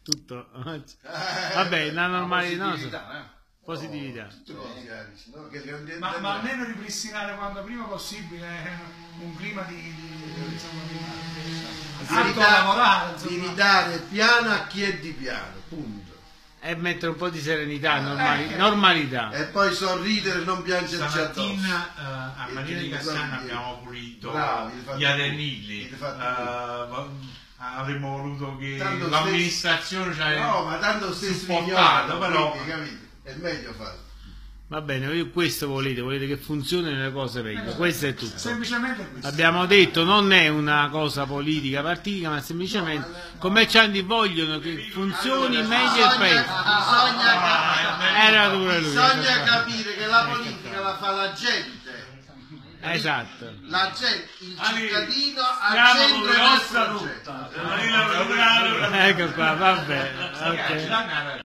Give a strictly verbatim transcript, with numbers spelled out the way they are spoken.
Tutto. Vabbè, la normalità. Positività, eh. Positività. Tutte cose, Alice, no? Che le- Ma, ma almeno ripristinare quanto prima possibile un clima di, di, insomma, di, di di, di ridare- lavorare, di insomma. ridare piano a chi è di piano, punto. E mettere un po' di serenità, normali- normalità. E poi sorridere e non piangerci addosso. Stamattina eh, a E Marina ti di Cassano ricordi- abbiamo pulito Bravi, li fate gli tu. arenili. Li fate Eh, avremmo voluto che Tanto l'amministrazione ci avesse No, ma tanto stesso supportato, però capite? È meglio farlo. Va bene, voi questo volete, volete che funzionino le cose meglio. Questo è tutto. Semplicemente questo. Abbiamo detto, non è una cosa politica, partitica, ma semplicemente i commercianti vogliono che funzioni Allora, meglio il bisogna- paese. Bisogna, ca- Era pure lui. bisogna capire che la politica la fa la gente. Esatto. La gente, il Ali, cittadino al siamo centro con del le ossa progetto. rotta. Ecco qua, va bene. Ok. Ragazzi,